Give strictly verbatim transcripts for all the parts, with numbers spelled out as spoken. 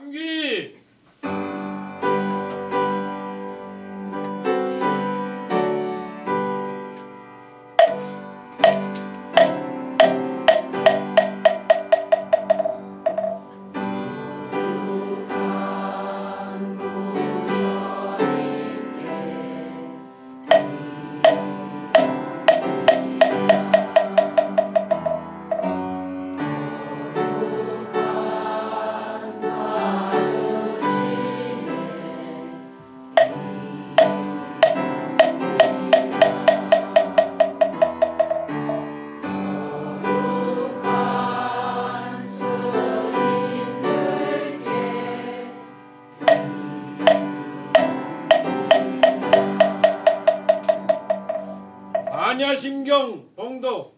상귀 안야심경 봉도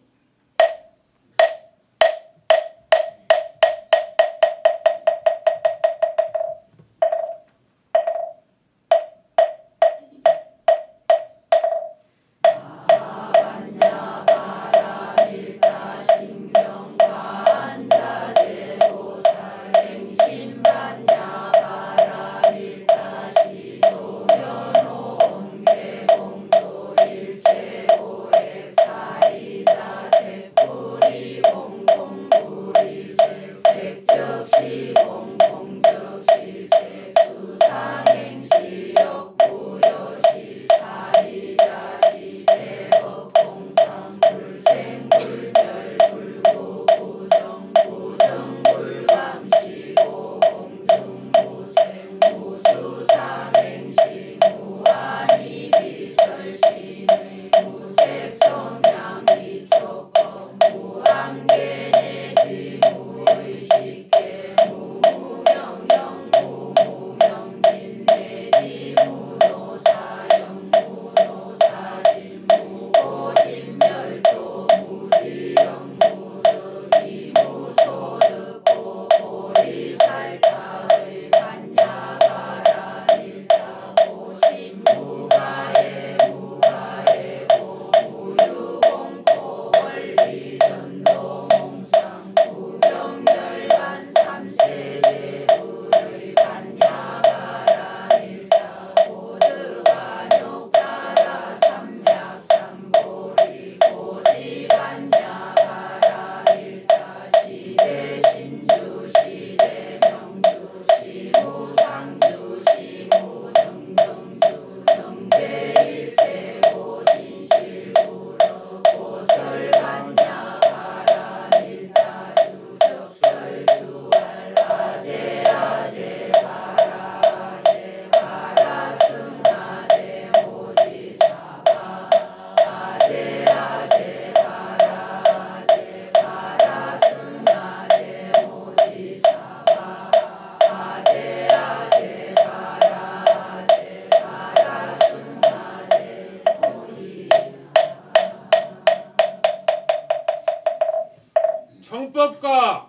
청법가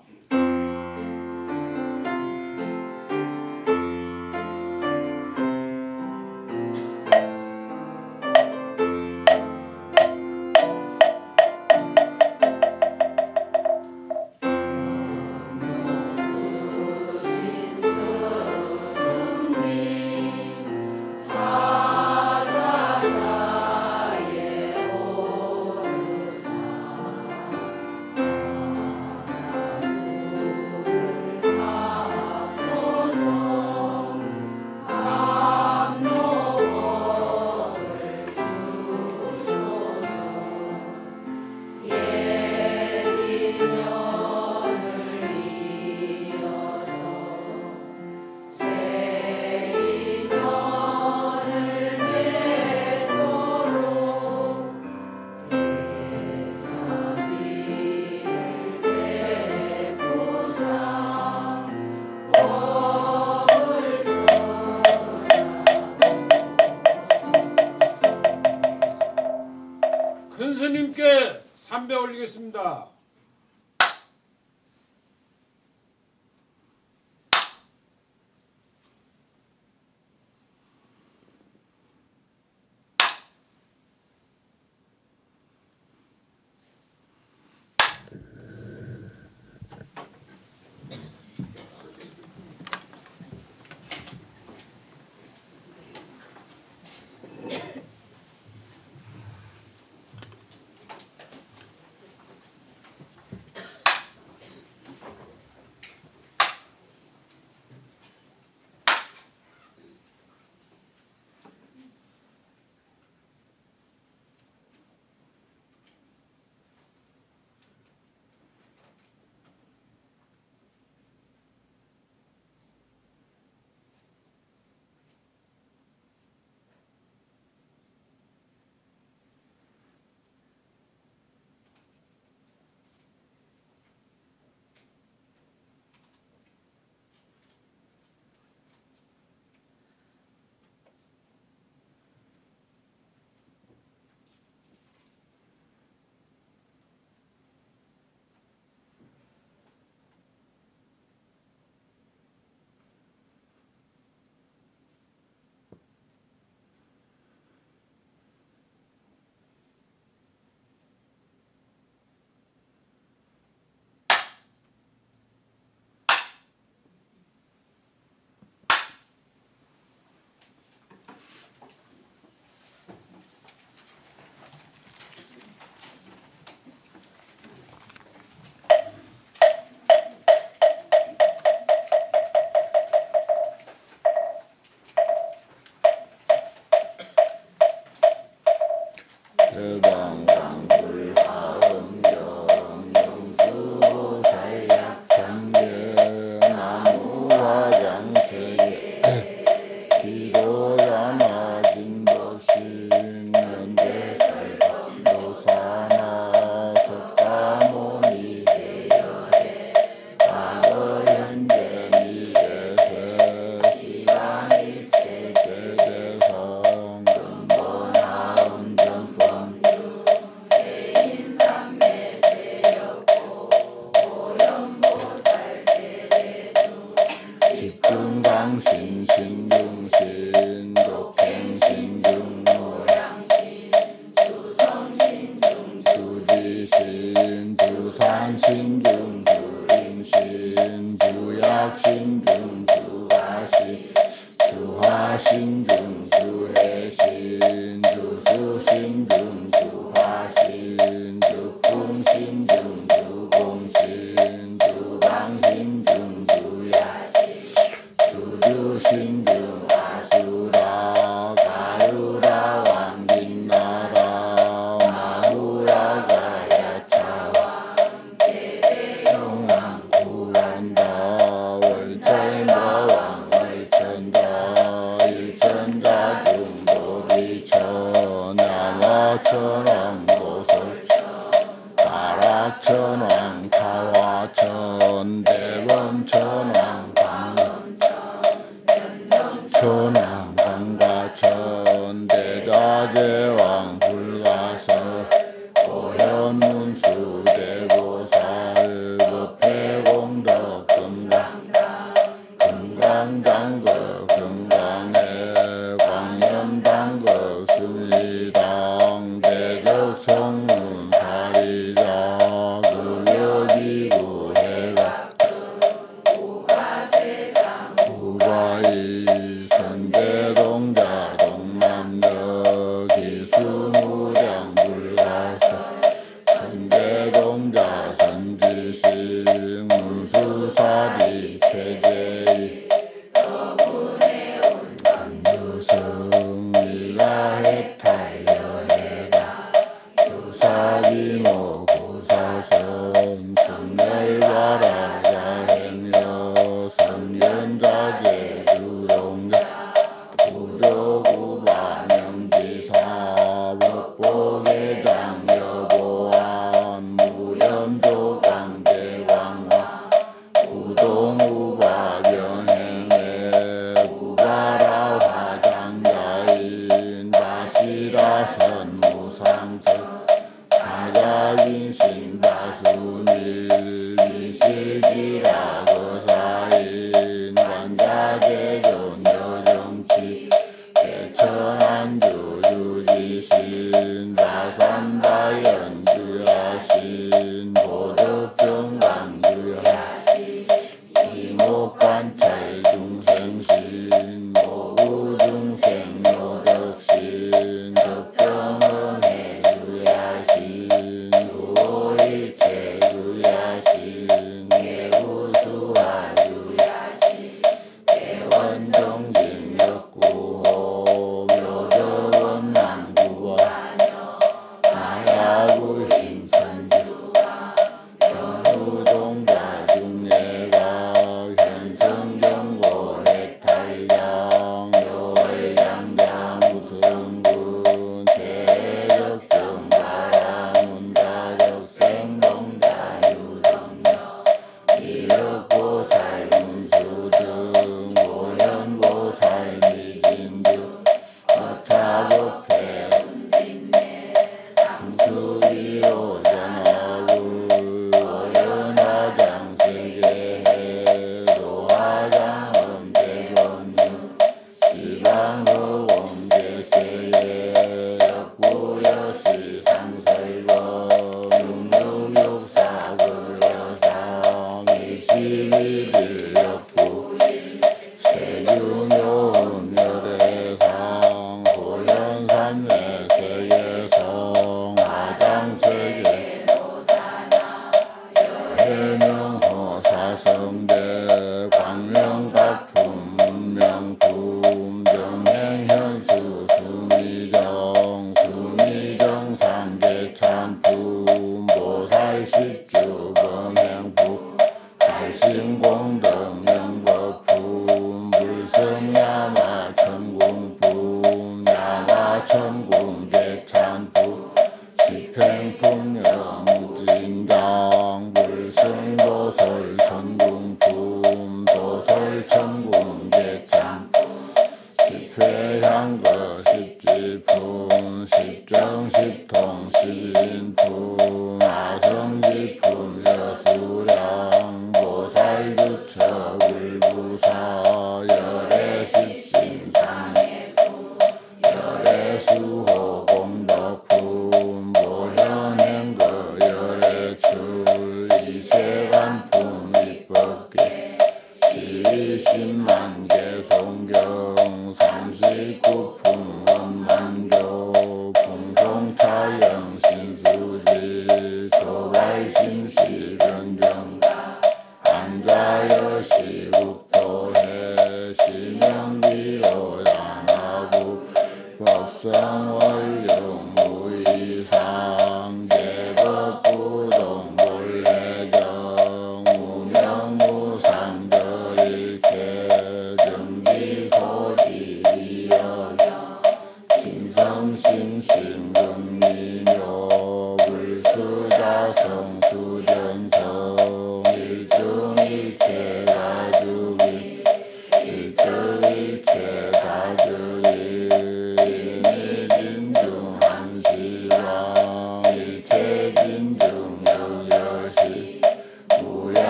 큰 스님께 삼배 올리겠습니다. 신중 주림신 주약신중 주하신 주하신중 주해신 주수신중 주하신 주풍신중 주공신 주방신중 주야신 주주신중 아수라 가유라 왕빈나라 마후라 가야차와 제대용왕 구란다 월천다 왕월천다 일천자 중도리천 야와천왕 고설천 가락천왕 타화천 대범천왕 천왕 강가천 대자재왕 불가서 오현문수 대보살 법회공덕 금강 금강장거 금강해 광염장거 승리당 대덕성문 사리자 그려기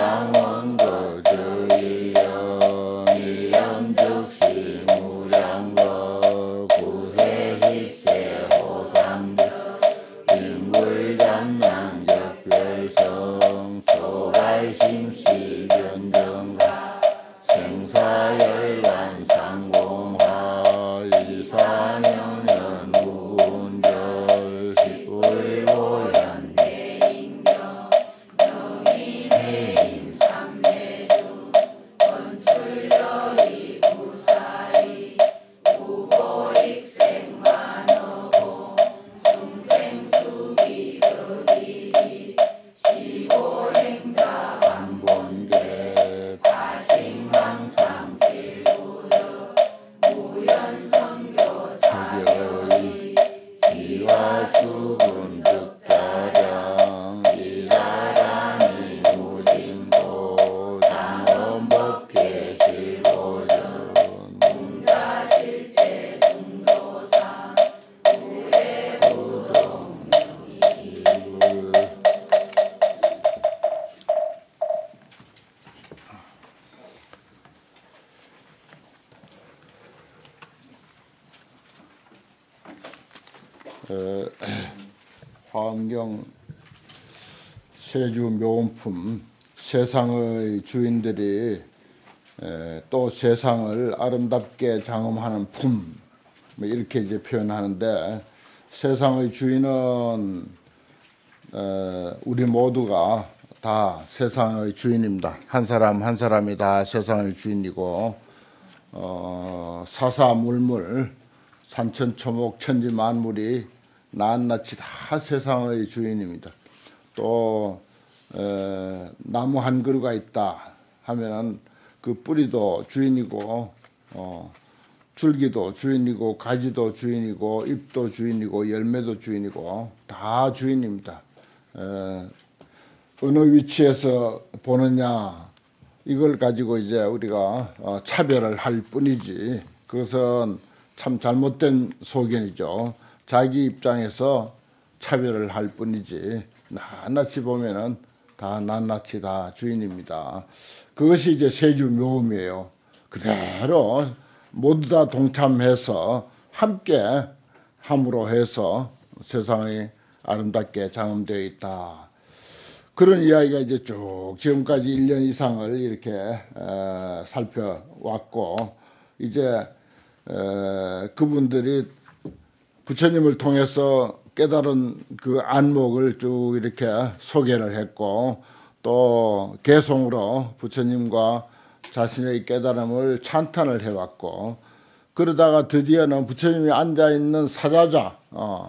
무량원거저 일령 일령 즉시 무량거 구세십세 호삼적 인불잔난적별성 소발심시 변정가 생사열반 상공화 이사명연 무운절 시불보현 대인경 명인해인 삼매주 건출여의 부사의 무고익생만어고 중생수기 덕이 시보행자 반본제 다식망상 필구덕 무연성교 자결의 이화수군 득자량 이다라니 무진도 장엄법계 실보전 공자실제 중도상 우해부동 이불 어, 화엄경 세주 묘원품 세상의 주인들이 에, 또 세상을 아름답게 장엄하는 품, 뭐 이렇게 이제 표현하는데 세상의 주인은 에, 우리 모두가 다 세상의 주인입니다. 한 사람 한 사람이 다 세상의 주인이고 어, 사사물물 산천초목 천지만물이 낱낱이 다 세상의 주인입니다. 또 에, 나무 한 그루가 있다 하면 그 뿌리도 주인이고 어, 줄기도 주인이고 가지도 주인이고 잎도 주인이고 열매도 주인이고 다 주인입니다. 에, 어느 위치에서 보느냐 이걸 가지고 이제 우리가 어, 차별을 할 뿐이지 그것은 참 잘못된 소견이죠. 자기 입장에서 차별을 할 뿐이지 낱낱이 보면은 다 낱낱이 다 주인입니다. 그것이 이제 세주 묘음이에요. 그대로 모두 다 동참해서 함께 함으로 해서 세상이 아름답게 장엄되어 있다. 그런 이야기가 이제 쭉 지금까지 일 년 이상을 이렇게 에, 살펴왔고 이제 에, 그분들이 부처님을 통해서 깨달은 그 안목을 쭉 이렇게 소개를 했고 또 개송으로 부처님과 자신의 깨달음을 찬탄을 해왔고 그러다가 드디어는 부처님이 앉아있는 사자자 어,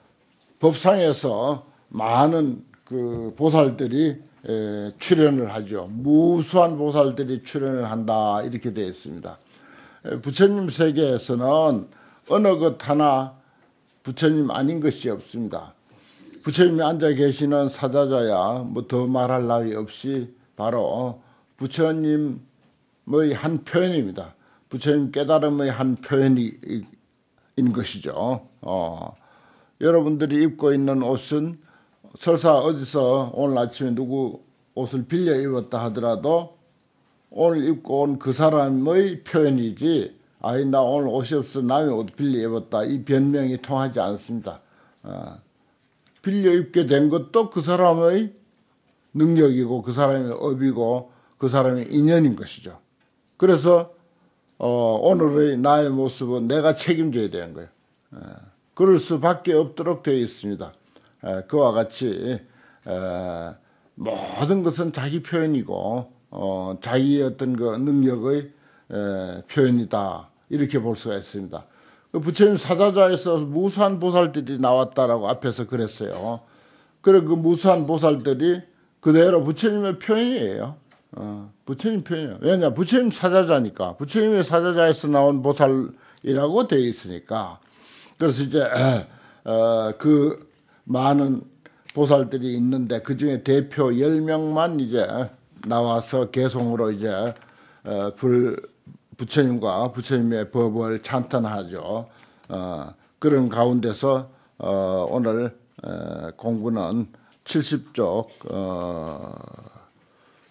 법상에서 많은 그 보살들이 에, 출연을 하죠. 무수한 보살들이 출연을 한다 이렇게 되어 있습니다. 에, 부처님 세계에서는 어느 것 하나 부처님 아닌 것이 없습니다. 부처님이 앉아 계시는 사자자야 뭐 더 말할 나위 없이 바로 부처님의 한 표현입니다. 부처님 깨달음의 한 표현인 것이죠. 어, 여러분들이 입고 있는 옷은 설사 어디서 오늘 아침에 누구 옷을 빌려 입었다 하더라도 오늘 입고 온 그 사람의 표현이지 아이 나 오늘 옷이 없어 남의 옷 빌려 입었다 이 변명이 통하지 않습니다. 어, 빌려 입게 된 것도 그 사람의 능력이고 그 사람의 업이고 그 사람의 인연인 것이죠. 그래서 어, 오늘의 나의 모습은 내가 책임져야 되는 거예요. 에, 그럴 수밖에 없도록 되어 있습니다. 에, 그와 같이 에, 모든 것은 자기 표현이고 어, 자기의 어떤 그 능력의 에, 표현이다 이렇게 볼 수가 있습니다. 부처님 사자자에서 무수한 보살들이 나왔다라고 앞에서 그랬어요. 그리고 그 무수한 보살들이 그대로 부처님의 표현이에요. 어, 부처님 표현이에요. 왜냐 부처님 사자자니까 부처님의 사자자에서 나온 보살이라고 되어 있으니까 그래서 이제 에, 어, 그 많은 보살들이 있는데 그 중에 대표 열 명만 이제 나와서 개송으로 이제 어, 불 부처님과 부처님의 법을 찬탄하죠. 어, 그런 가운데서 어, 오늘 에, 공부는 칠십 쪽 어,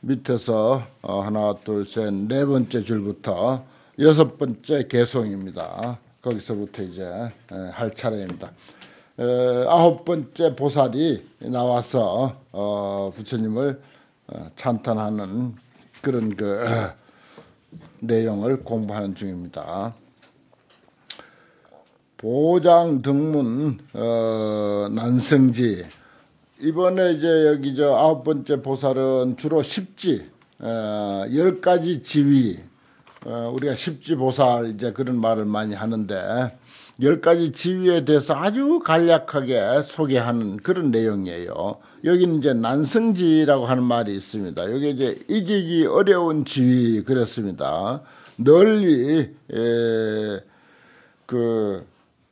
밑에서 어, 하나, 둘, 셋, 네 번째 줄부터 여섯 번째 개송입니다. 거기서부터 이제 할 차례입니다. 에, 아홉 번째 보살이 나와서 어, 부처님을 어, 찬탄하는 그런 그 어, 내용을 공부하는 중입니다. 보장 등문 어, 난승지. 이번에 이제 여기 저 아홉 번째 보살은 주로 십지, 어, 열 가지 지위, 어, 우리가 십지 보살 이제 그런 말을 많이 하는데 열 가지 지위에 대해서 아주 간략하게 소개하는 그런 내용이에요. 여기는 이제 난승지라고 하는 말이 있습니다. 여기 이제 이기기 어려운 지위 그랬습니다. 널리 에, 그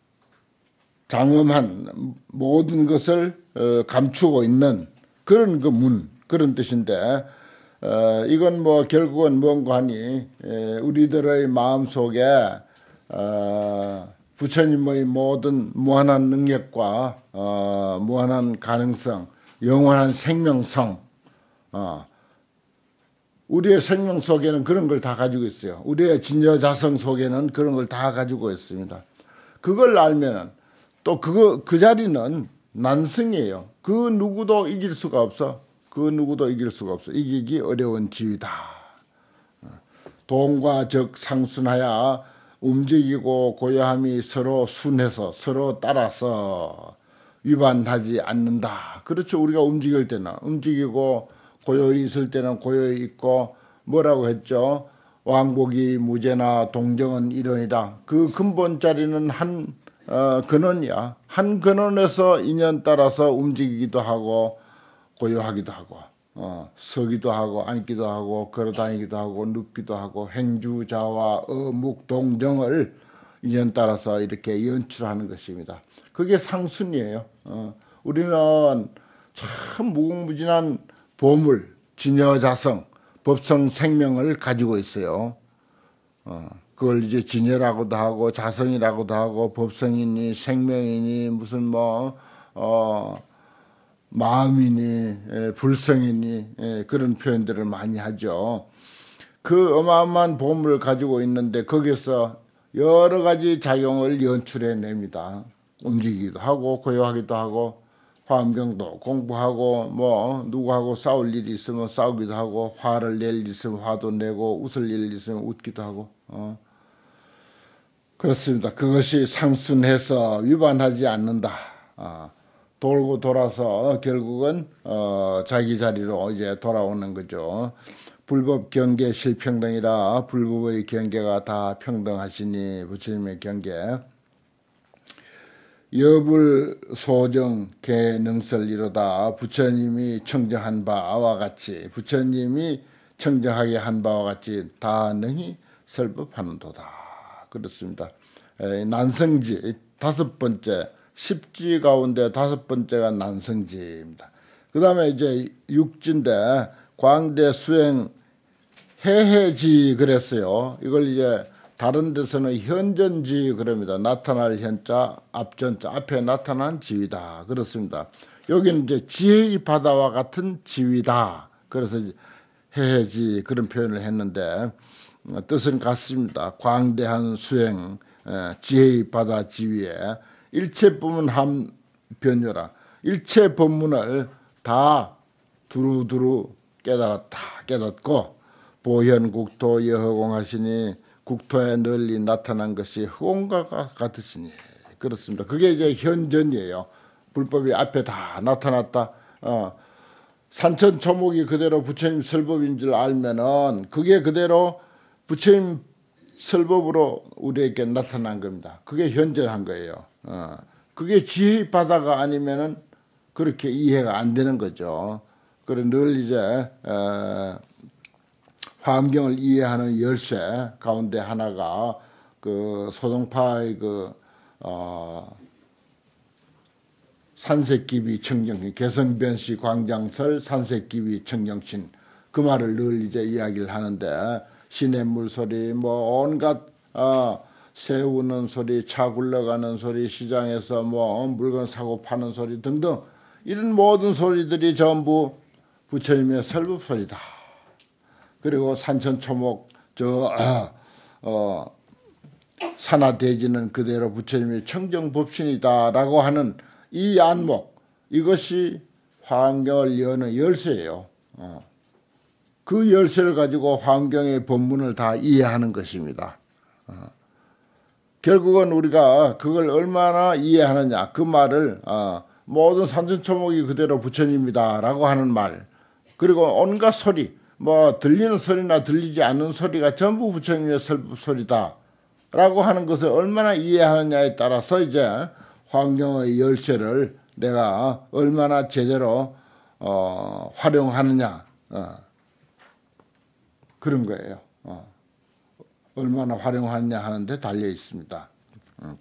장엄한 모든 것을 어, 감추고 있는 그런 그 문, 그런 뜻인데 어, 이건 뭐 결국은 뭔가 하니 에, 우리들의 마음속에 어, 부처님의 모든 무한한 능력과 어, 무한한 가능성, 영원한 생명성, 어, 우리의 생명 속에는 그런 걸 다 가지고 있어요. 우리의 진여자성 속에는 그런 걸 다 가지고 있습니다. 그걸 알면은 또 그거 그 자리는 난승이에요. 그 누구도 이길 수가 없어. 그 누구도 이길 수가 없어. 이기기 어려운 지위다. 동과 적 상순하여 움직이고 고요함이 서로 순해서 서로 따라서 위반하지 않는다. 그렇죠. 우리가 움직일 때는 움직이고 고요히 있을 때는 고요히 있고 뭐라고 했죠? 왕복이 무죄나 동정은 이론이다. 그 근본 자리는 한 어, 근원이야. 한 근원에서 인연 따라서 움직이기도 하고 고요하기도 하고 어, 서기도 하고 앉기도 하고 걸어다니기도 하고 눕기도 하고 행주자와 어묵 동정을 인연 따라서 이렇게 연출하는 것입니다. 그게 상순이에요. 어, 우리는 참 무궁무진한 보물, 진여자성, 법성 생명을 가지고 있어요. 어, 그걸 이제 진여라고도 하고 자성이라고도 하고 법성이니 생명이니 무슨 뭐 어, 마음이니 에, 불성이니 에, 그런 표현들을 많이 하죠. 그 어마어마한 보물을 가지고 있는데 거기서 여러 가지 작용을 연출해냅니다. 움직이기도 하고 고요하기도 하고 화엄경도 공부하고 뭐 누구하고 싸울 일이 있으면 싸우기도 하고 화를 낼 일 있으면 화도 내고 웃을 일 있으면 웃기도 하고 어. 그렇습니다. 그것이 상순해서 위반하지 않는다. 어. 돌고 돌아서 결국은 어, 자기 자리로 이제 돌아오는 거죠. 불법 경계 실평등이라 불법의 경계가 다 평등하시니 부처님의 경계. 여불 소정 개능설이로다. 부처님이 청정한 바와 같이 부처님이 청정하게 한 바와 같이 다 능히 설법하는도다. 그렇습니다. 에, 난성지 다섯 번째 십지 가운데 다섯 번째가 난성지입니다. 그 다음에 이제 육지인데 광대 수행 해해지 그랬어요. 이걸 이제 다른 데서는 현전지 그럽니다. 나타날 현자, 앞전자, 앞에 나타난 지위다. 그렇습니다. 여기는 이제 지혜의 바다와 같은 지위다. 그래서 해해지 그런 표현을 했는데 뜻은 같습니다. 광대한 수행, 지혜의 바다 지위에 일체 법문 함 변요라. 일체 법문을 다 두루두루 깨달았다. 깨닫고 보현 국토 여허공하시니 국토에 널리 나타난 것이 허공과 같으시니 그렇습니다. 그게 이제 현전이에요. 불법이 앞에 다 나타났다. 어, 산천초목이 그대로 부처님 설법인 줄 알면은 그게 그대로 부처님 설법으로 우리에게 나타난 겁니다. 그게 현전한 거예요. 어, 그게 지혜 바다가 아니면은 그렇게 이해가 안 되는 거죠. 그래 늘 이제 에, 화엄경을 이해하는 열쇠 가운데 하나가 그 소동파의 그 어, 산색기비 청정신 개성변시 광장설 산색기비 청정신 그 말을 늘 이제 이야기를 하는데 시냇물 소리 뭐 온갖 어, 새 우는 소리 차 굴러가는 소리 시장에서 뭐 물건 사고 파는 소리 등등 이런 모든 소리들이 전부 부처님의 설법 소리다. 그리고 산천초목 저 아, 어, 산하대지는 그대로 부처님이 청정법신이다라고 하는 이 안목, 이것이 화엄경을 여는 열쇠예요. 어. 그 열쇠를 가지고 화엄경의 법문을 다 이해하는 것입니다. 어. 결국은 우리가 그걸 얼마나 이해하느냐, 그 말을 어, 모든 산천초목이 그대로 부처님이다라고 하는 말, 그리고 온갖 소리, 뭐 들리는 소리나 들리지 않는 소리가 전부 부처님의 소리다 라고 하는 것을 얼마나 이해하느냐에 따라서 이제 화엄경의 열쇠를 내가 얼마나 제대로 어, 활용하느냐, 어, 그런 거예요. 어. 얼마나 활용하느냐 하는데 달려 있습니다. 음.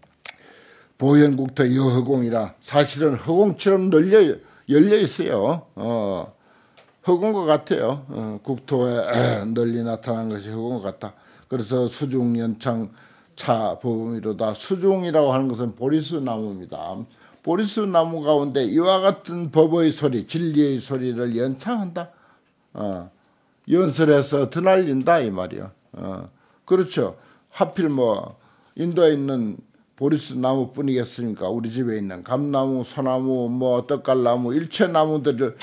보현국토 여허공이라 사실은 허공처럼 열려, 열려 있어요. 어. 허공과 같아요. 어. 국토에 널리 나타난 것이 허공과 같다. 그래서 수중 연창 차 법음이로다. 수중이라고 하는 것은 보리수 나무입니다. 보리수 나무 가운데 이와 같은 법의 소리, 진리의 소리를 연창한다. 어. 연설해서 드날린다 이 말이요. 어. 그렇죠. 하필 뭐 인도에 있는 보리수 나무뿐이겠습니까? 우리 집에 있는 감나무, 소나무, 뭐 떡갈나무, 일체 나무들을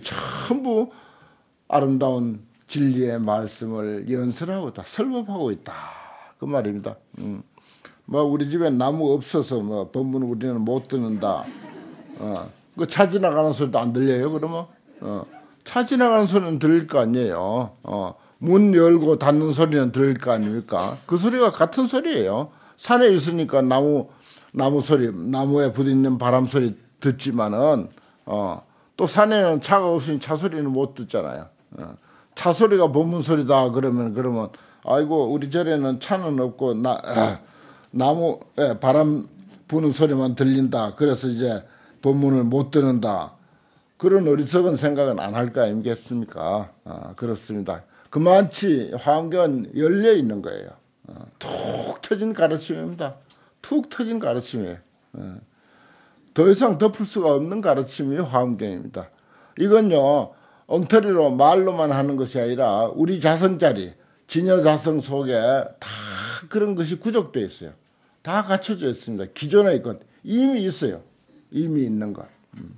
전부 아름다운 진리의 말씀을 연설하고 다 설법하고 있다. 그 말입니다. 음. 뭐 우리 집에 나무 없어서 뭐 법문 우리는 못 듣는다. 어. 그 차 지나가는 소리도 안 들려요, 그러면? 어. 차 지나가는 소리는 들릴 거 아니에요. 어. 문 열고 닫는 소리는 들릴 거 아닙니까? 그 소리가 같은 소리예요. 산에 있으니까 나무 나무 소리, 나무에 부딪는 바람 소리 듣지만은 어. 또 산에는 차가 없으니 차 소리는 못 듣잖아요. 어. 차 소리가 법문 소리다 그러면 그러면 아이고 우리 절에는 차는 없고 나 아, 나무에 바람 부는 소리만 들린다. 그래서 이제 법문을 못 듣는다. 그런 어리석은 생각은 안 할 거 아니겠습니까? 아, 그렇습니다. 그만치 화엄경은 열려 있는 거예요. 어, 툭 터진 가르침입니다. 툭 터진 가르침이에요. 어, 더 이상 덮을 수가 없는 가르침이 화엄경입니다. 이건요 엉터리로 말로만 하는 것이 아니라 우리 자성자리, 진여자성 속에 다 그런 것이 구족되어 있어요. 다 갖춰져 있습니다. 기존의 것 이미 있어요. 이미 있는 것. 음.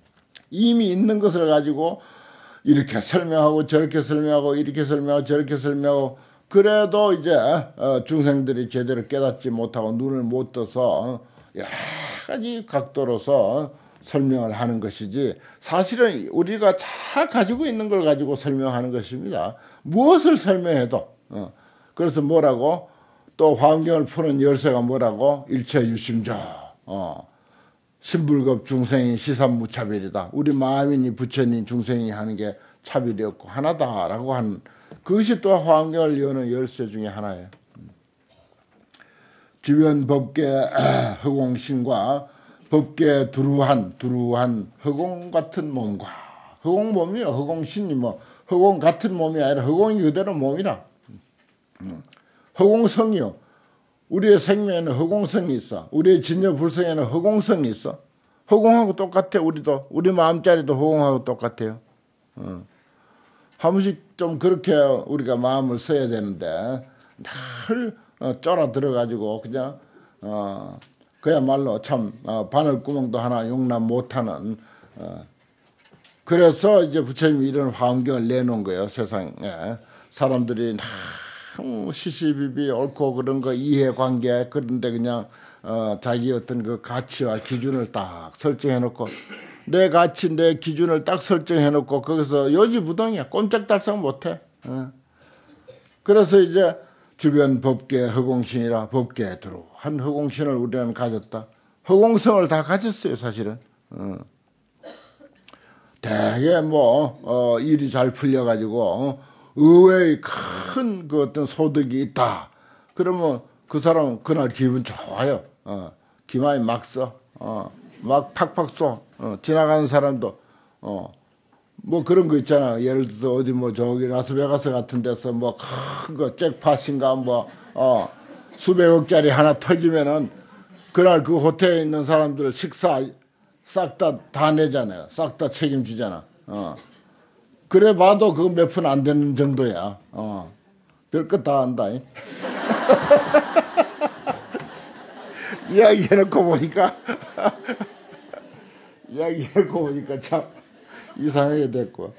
이미 있는 것을 가지고 이렇게 설명하고 저렇게 설명하고 이렇게 설명하고 저렇게 설명하고 그래도 이제 중생들이 제대로 깨닫지 못하고 눈을 못 떠서 여러 가지 각도로서 설명을 하는 것이지 사실은 우리가 잘 가지고 있는 걸 가지고 설명하는 것입니다. 무엇을 설명해도 어. 그래서 뭐라고 또 화엄경을 푸는 열쇠가 뭐라고 일체유심조 어. 신불급 중생이 시삼무차별이다. 우리 마음이니 부처님 중생이 하는 게 차별이 없고 하나다라고 하는 그것이 또 화엄경을 여는 열쇠 중에 하나예요. 주변 법계 허공신과 법계 두루한 두루한 허공 같은 몸과 허공 몸이요. 허공신이 뭐 허공 같은 몸이 아니라 허공이 그대로 몸이라. 허공성이요. 우리의 생명에는 허공성이 있어. 우리의 진여불성에는 허공성이 있어. 허공하고 똑같아. 우리도 우리 마음자리도 허공하고 똑같아요. 어. 한 번씩 좀 그렇게 우리가 마음을 써야 되는데 늘 어, 쫄아 들어가지고 그냥 어, 그야말로 참 어, 바늘구멍도 하나 용납 못하는 어. 그래서 이제 부처님이 이런 화엄경을 내놓은 거예요. 세상에 사람들이 너무 시시비비 옳고 그런 거 이해관계 그런데 그냥 어, 자기 어떤 그 가치와 기준을 딱 설정해 놓고 내 가치 내 기준을 딱 설정해 놓고 거기서 요지부동이야. 꼼짝달싹 못해. 어. 그래서 이제 주변 법계 허공신이라 법계에 들어 한 허공신을 우리는 가졌다. 허공성을 다 가졌어요 사실은. 어. 되게 뭐 어, 일이 잘 풀려가지고 어, 의외의 큰 그 어떤 소득이 있다. 그러면 그 사람은 그날 기분 좋아요. 어, 기만이 막 써. 어, 막 팍팍 써. 어, 지나가는 사람도 어, 뭐 그런 거 있잖아. 예를 들어서 어디 뭐 저기 라스베가스 같은 데서 뭐 큰 거 잭팟인가 뭐 어, 수백억짜리 하나 터지면은 그날 그 호텔에 있는 사람들 식사 싹 다 다 내잖아요. 싹 다 책임지잖아. 어. 그래 봐도 그거 몇 푼 안 되는 정도야. 어. 별것 다 한다. 이야기해놓고 보니까 이야기해놓고 보니까 참 이상하게 됐고.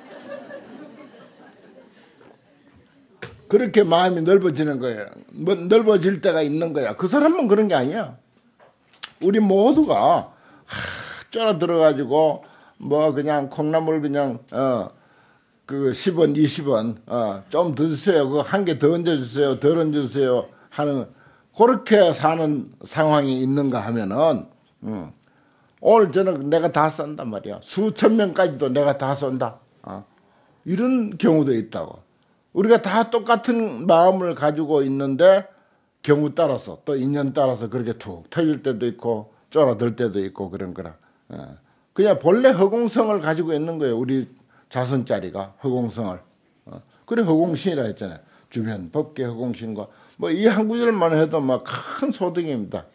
그렇게 마음이 넓어지는 거예요. 뭐 넓어질 때가 있는 거야. 그 사람만 그런 게 아니야. 우리 모두가 하, 쫄아 들어가지고 뭐 그냥 콩나물 그냥 어 그 십 원, 이십 원 어 좀 더 주세요. 그거 한 개 더 얹어 주세요. 덜 얹어 주세요. 하는 그렇게 사는 상황이 있는가 하면은 음, 오늘 저는 내가 다 쏜단 말이야. 수천 명까지도 내가 다 쏜다. 어. 이런 경우도 있다고. 우리가 다 똑같은 마음을 가지고 있는데 경우 따라서 또 인연 따라서 그렇게 툭 터질 때도 있고 쫄아들 때도 있고 그런 거라. 어. 그냥 본래 허공성을 가지고 있는 거예요. 우리 자선자리가 허공성을. 어. 그래 허공신이라 했잖아요. 주변 법계 허공신과 뭐 이 한 구절만 해도 막 큰 소득입니다.